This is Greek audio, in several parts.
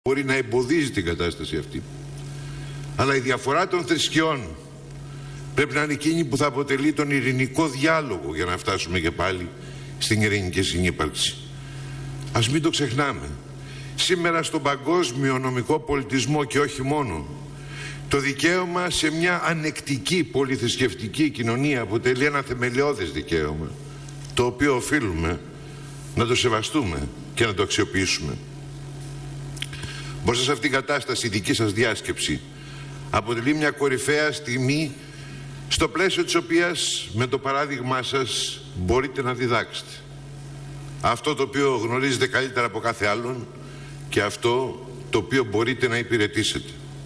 μπορεί να εμποδίζει την κατάσταση αυτή. Αλλά η διαφορά των θρησκειών πρέπει να είναι εκείνη που θα αποτελεί τον ειρηνικό διάλογο για να φτάσουμε και πάλι στην ειρηνική συνύπαρξη. Ας μην το ξεχνάμε. Σήμερα στον παγκόσμιο νομικό πολιτισμό και όχι μόνο, το δικαίωμα σε μια ανεκτική πολυθρησκευτική κοινωνία αποτελεί ένα θεμελιώδες δικαίωμα, το οποίο οφείλουμε να το σεβαστούμε και να το αξιοποιήσουμε. Μπροστά σε αυτήν την κατάσταση η δική σας διάσκεψη αποτελεί μια κορυφαία στιγμή, στο πλαίσιο της οποίας με το παράδειγμά σας μπορείτε να διδάξετε αυτό το οποίο γνωρίζετε καλύτερα από κάθε άλλον και αυτό το οποίο μπορείτε να υπηρετήσετε.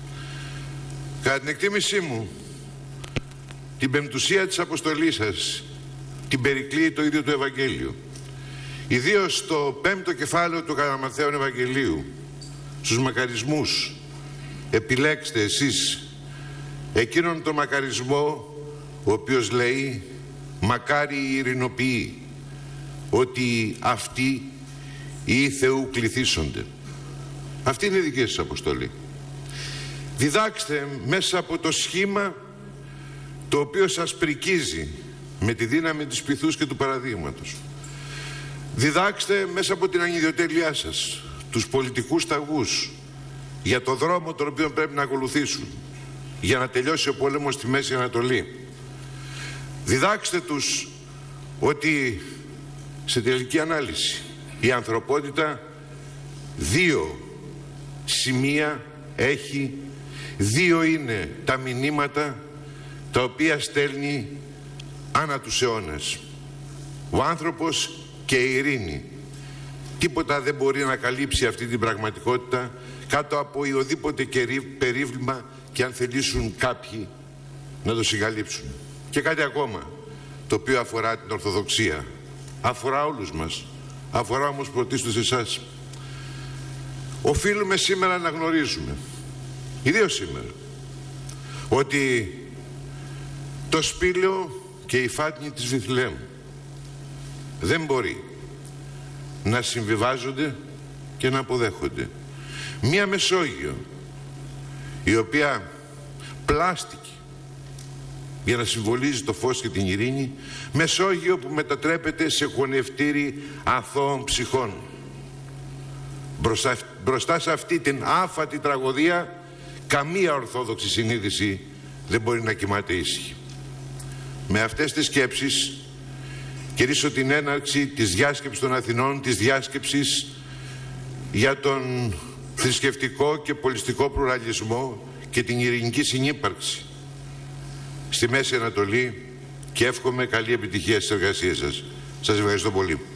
Κατά την εκτίμησή μου, την πεμπτουσία της αποστολής σας την περικλείει το ίδιο το Ευαγγέλιο. Ιδίως στο 5ο κεφάλαιο του κατά Ματθαίον Ευαγγελίου, στους μακαρισμούς, επιλέξτε εσείς εκείνον τον μακαρισμό ο οποίος λέει «Μακάρι οι ειρηνοποιοί, ότι αυτοί οι Θεού κληθήσονται». Αυτή είναι η δική σας αποστολή. Διδάξτε μέσα από το σχήμα το οποίο σας πρικίζει με τη δύναμη της πειθούς και του παραδείγματος. Διδάξτε μέσα από την ανιδιοτέλειά σας τους πολιτικούς ταγούς για το δρόμο τον οποίο πρέπει να ακολουθήσουν για να τελειώσει ο πόλεμος στη Μέση Ανατολή. Διδάξτε τους ότι σε τελική ανάλυση η ανθρωπότητα δύο σημεία έχει, δύο είναι τα μηνύματα τα οποία στέλνει ανά τους αιώνες: ο άνθρωπος και η ειρήνη. Τίποτα δεν μπορεί να καλύψει αυτή την πραγματικότητα κάτω από οποιοδήποτε περίβλημα και αν θελήσουν κάποιοι να το συγκαλύψουν. Και κάτι ακόμα το οποίο αφορά την Ορθοδοξία, αφορά όλους μας, αφορά όμως πρωτίστως εσάς. Οφείλουμε σήμερα να γνωρίζουμε, ιδίως σήμερα, ότι το σπήλαιο και η φάτνη της Βιθλεέμ δεν μπορεί να συμβιβάζονται και να αποδέχονται. Μία Μεσόγειο η οποία πλάστηκε για να συμβολίζει το φως και την ειρήνη, Μεσόγειο που μετατρέπεται σε χωνευτήρι αθώων ψυχών. Μπροστά σε αυτή την άφατη τραγωδία καμία ορθόδοξη συνείδηση δεν μπορεί να κοιμάται ήσυχη. Με αυτές τις σκέψεις κηρύσω την έναρξη της διάσκεψης των Αθηνών, της διάσκεψης για τον θρησκευτικό και πολιστικό πλουραλισμό και την ειρηνική συνύπαρξη στη Μέση Ανατολή και εύχομαι καλή επιτυχία στις εργασίες σας. Σας ευχαριστώ πολύ.